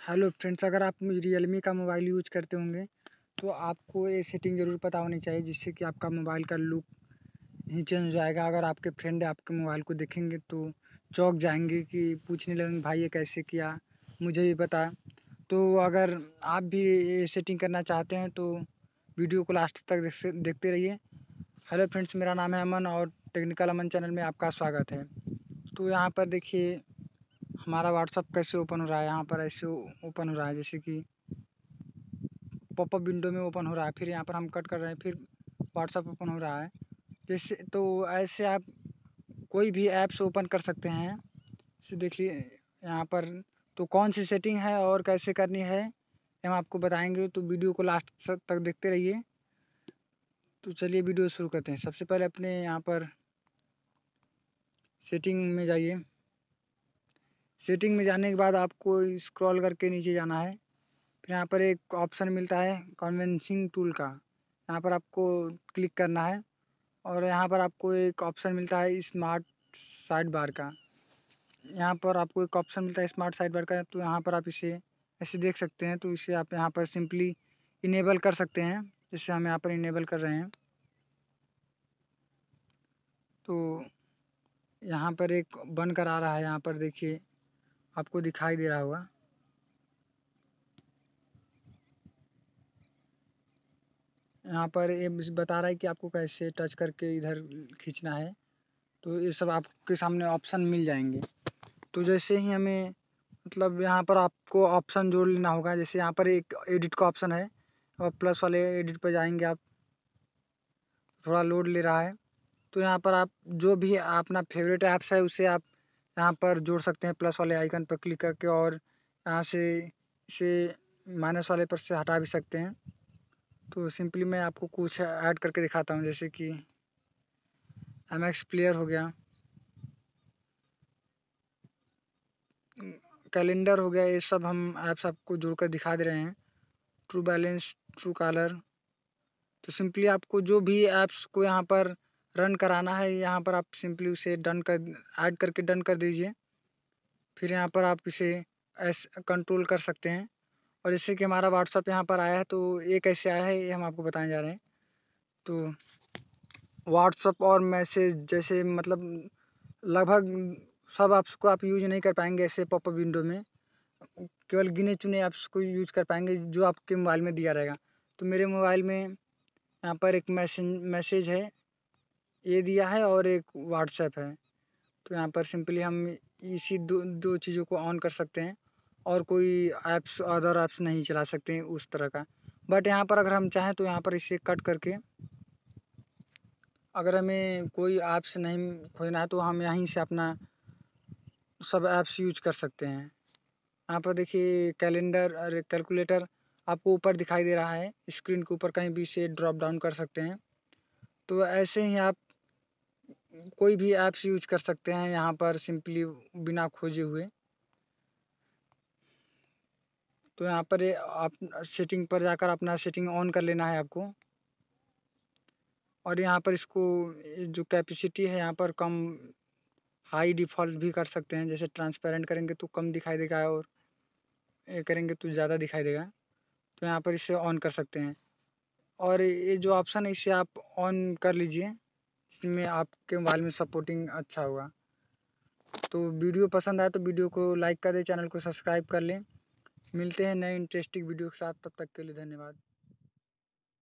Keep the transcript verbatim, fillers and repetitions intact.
Hello friends, अगर आप Realme का मोबाइल यूज करते होंगे तो आपको ये सेटिंग ज़रूर पता होनी चाहिए, जिससे कि आपका मोबाइल का लुक ही चेंज हो जाएगा। अगर आपके फ्रेंड आपके मोबाइल को देखेंगे तो चौंक जाएंगे कि पूछने लगेंगे, भाई ये कैसे किया, मुझे भी बता। तो अगर आप भी ये सेटिंग करना चाहते हैं तो वीडियो को लास्ट तक देख- देखते रहिए। हेलो फ्रेंड्स, मेरा नाम है अमन और टेक्निकल अमन चैनल में आपका स्वागत है। तो यहाँ पर देखिए हमारा व्हाट्सअप कैसे ओपन हो रहा है। यहाँ पर ऐसे ओपन हो रहा है, जैसे कि पॉपअप विंडो में ओपन हो रहा है। फिर यहाँ पर हम कट कर रहे हैं, फिर व्हाट्सअप ओपन हो रहा है। जैसे तो ऐसे आप कोई भी ऐप्स ओपन कर सकते हैं। जैसे देखिए यहाँ पर तो कौन सी सेटिंग है और कैसे करनी है हम आपको बताएंगे, तो वीडियो को लास्ट तक देखते रहिए। तो चलिए वीडियो शुरू करते हैं। सबसे पहले अपने यहाँ पर सेटिंग में जाइए। सेटिंग में जाने के बाद आपको स्क्रॉल करके नीचे जाना है। फिर यहाँ पर एक ऑप्शन मिलता है कन्वेंसिंग टूल का, यहाँ पर आपको क्लिक करना है। और यहाँ पर आपको एक ऑप्शन मिलता है स्मार्ट साइड बार का। यहाँ पर आपको एक ऑप्शन मिलता है स्मार्ट साइड बार का, तो यहाँ पर आप इसे ऐसे देख सकते हैं। तो इसे आप यहाँ पर सिंपली इनेबल कर सकते हैं, जैसे हम यहाँ पर इनेबल कर रहे हैं। तो यहाँ पर एक बन कर आ रहा है, यहाँ पर देखिए आपको दिखाई दे रहा होगा। यहाँ पर ये बता रहा है कि आपको कैसे टच करके इधर खींचना है। तो ये सब आपके सामने ऑप्शन मिल जाएंगे। तो जैसे ही हमें मतलब यहाँ पर आपको ऑप्शन जोड़ लेना होगा। जैसे यहाँ पर एक एडिट का ऑप्शन है और प्लस वाले एडिट पर जाएंगे आप। थोड़ा लोड ले रहा है। तो यहाँ पर आप जो भी अपना फेवरेट ऐप्स है उसे आप यहाँ पर जोड़ सकते हैं प्लस वाले आइकन पर क्लिक करके, और यहाँ से इसे माइनस वाले पर से हटा भी सकते हैं। तो सिंपली मैं आपको कुछ ऐड करके दिखाता हूँ, जैसे कि एम एक्स प्लेयर हो गया, कैलेंडर हो गया। ये सब हम ऐप्स आपको जोड़कर दिखा दे रहे हैं। True balance, true caller. तो सिंपली आपको जो भी ऐप्स को यहाँ पर रन कराना है, यहाँ पर आप सिंपली उसे डन कर ऐड करके डन कर दीजिए। फिर यहाँ पर आप इसे एस कंट्रोल कर सकते हैं। और जैसे कि हमारा व्हाट्सअप यहाँ पर आया है, तो ये कैसे आया है ये हम आपको बताने जा रहे हैं। तो व्हाट्सअप और मैसेज जैसे मतलब लगभग सब ऐप्स को आप यूज नहीं कर पाएंगे ऐसे पॉपअप विंडो में। केवल गिने चुने ऐप्स को यूज कर पाएंगे जो आपके मोबाइल में दिया रहेगा। तो मेरे मोबाइल में यहाँ पर एक मैसेज मैसेज है, ये दिया है, और एक व्हाट्सएप है। तो यहाँ पर सिंपली हम इसी दो दो चीज़ों को ऑन कर सकते हैं, और कोई ऐप्स अदर ऐप्स नहीं चला सकते हैं उस तरह का। बट यहाँ पर अगर हम चाहें तो यहाँ पर इसे कट करके, अगर हमें कोई ऐप्स नहीं खोजना है तो हम यहीं से अपना सब ऐप्स यूज कर सकते हैं। यहाँ पर देखिए कैलेंडर और कैलकुलेटर आपको ऊपर दिखाई दे रहा है, स्क्रीन के ऊपर कहीं भी से ड्रॉप डाउन कर सकते हैं। तो ऐसे ही आप कोई भी ऐप्स यूज कर सकते हैं यहाँ पर सिंपली बिना खोजे हुए। तो यहाँ पर आप सेटिंग पर जाकर अपना सेटिंग ऑन कर लेना है आपको। और यहाँ पर इसको जो कैपेसिटी है यहाँ पर कम हाई डिफ़ॉल्ट भी कर सकते हैं। जैसे ट्रांसपेरेंट करेंगे तो कम दिखाई देगा, और ये करेंगे तो ज़्यादा दिखाई देगा। तो यहाँ पर इसे ऑन कर सकते हैं। और ये जो ऑप्शन है इसे आप ऑन कर लीजिए, इसमें आपके मोबाइल में सपोर्टिंग अच्छा होगा। तो वीडियो पसंद आए तो वीडियो को लाइक कर दें, चैनल को सब्सक्राइब कर लें। मिलते हैं नए इंटरेस्टिंग वीडियो के साथ, तब तक के लिए धन्यवाद।